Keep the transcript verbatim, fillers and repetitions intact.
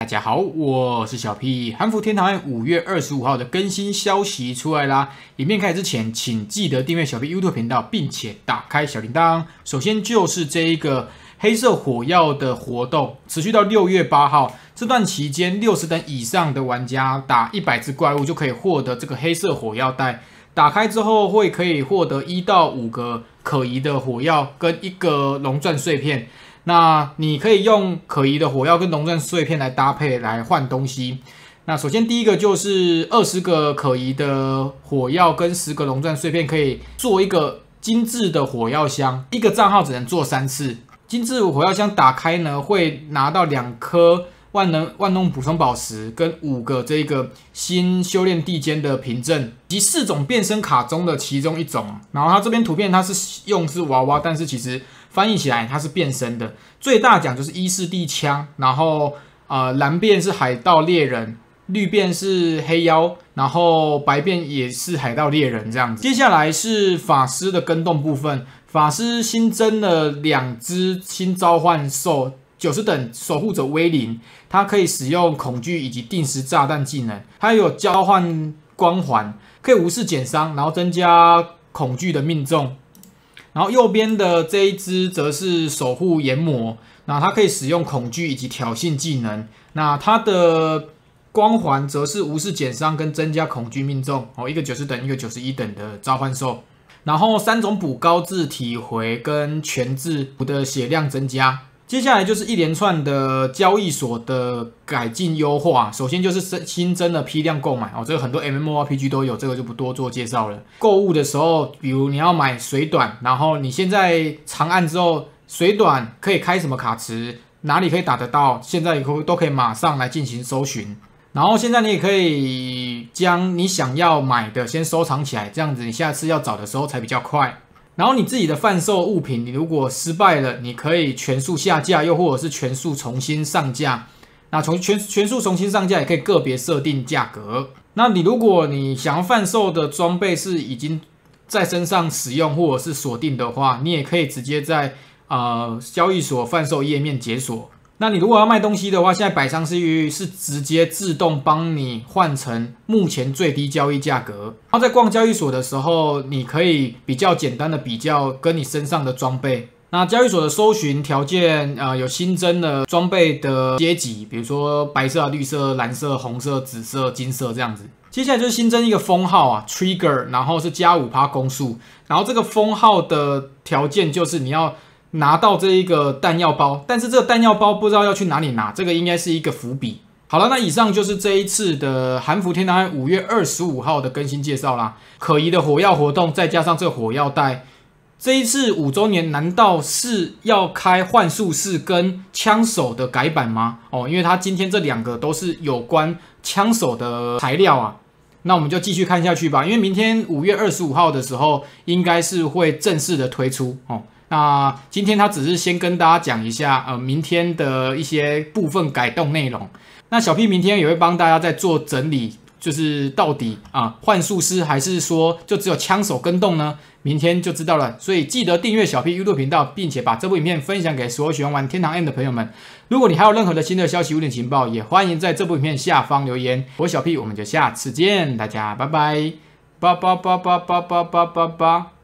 大家好，我是小 P。韩服天堂案五月二十五号的更新消息出来啦！影片开始之前，请记得订阅小 P YouTube 频道，并且打开小铃铛。首先就是这一个黑色火药的活动，持续到六月八号。这段期间，六十等以上的玩家打一百只怪物就可以获得这个黑色火药袋。打开之后会可以获得一到五个可疑的火药跟一个龙钻碎片。那你可以用可疑的火药跟龙钻碎片来搭配来换东西。那首先第一个就是二十个可疑的火药跟十个龙钻碎片，可以做一个精致的火药箱，一个账号只能做三次。精致火药箱打开呢，会拿到两颗万能万能补充宝石跟五个这个新修炼地间的凭证，以及四种变身卡中的其中一种。然后它这边图片它是用是娃娃，但是其实翻译起来它是变身的。最大奖就是伊士地枪，然后呃蓝变是海盗猎人，绿变是黑妖，然后白变也是海盗猎人这样子。接下来是法师的跟动部分，法师新增了两只新召唤兽。九十等守护者威灵，它可以使用恐惧以及定时炸弹技能，它有交换光环，可以无视减伤，然后增加恐惧的命中。然后右边的这一只则是守护炎魔，那它可以使用恐惧以及挑衅技能，那它的光环则是无视减伤跟增加恐惧命中。哦，一个九十等，一个九十一等的召唤兽。然后三种补高质体回跟全质补的血量增加。接下来就是一连串的交易所的改进优化，首先就是新增了批量购买哦，这个很多 MMORPG 都有，这个就不多做介绍了。购物的时候，比如你要买水短，然后你现在长按之后，水短可以开什么卡池，哪里可以打得到，现在都可以马上来进行搜寻。然后现在你也可以将你想要买的先收藏起来，这样子你下次要找的时候才比较快。然后你自己的贩售物品，你如果失败了，你可以全数下架，又或者是全数重新上架。那从全全数重新上架，也可以个别设定价格。那你如果你想要贩售的装备是已经在身上使用或者是锁定的话，你也可以直接在呃交易所贩售页面解锁。那你如果要卖东西的话，现在百商之域是直接自动帮你换成目前最低交易价格。然后在逛交易所的时候，你可以比较简单的比较跟你身上的装备。那交易所的搜寻条件，呃，有新增了装备的阶级，比如说白色、绿色、蓝色、红色、紫色、金色这样子。接下来就是新增一个封号啊 ，trigger， 然后是加 百分之五 攻速。然后这个封号的条件就是你要拿到这一个弹药包，但是这个弹药包不知道要去哪里拿，这个应该是一个伏笔。好了，那以上就是这一次的韩服天堂案五月二十五号的更新介绍啦。可疑的火药活动，再加上这个火药袋，这一次五周年难道是要开幻术士跟枪手的改版吗？哦，因为它今天这两个都是有关枪手的材料啊。那我们就继续看下去吧，因为明天五月二十五号的时候，应该是会正式的推出哦。那今天他只是先跟大家讲一下，呃，明天的一些部分改动内容。那小 P 明天也会帮大家再做整理，就是到底啊，幻术师还是说就只有枪手跟动呢？明天就知道了。所以记得订阅小 P YouTube 频道，并且把这部影片分享给所有喜欢玩天堂 M 的朋友们。如果你还有任何的新的消息、物点情报，也欢迎在这部影片下方留言。我是小 P，我们就下次见，大家拜拜，八八八八八八八八八。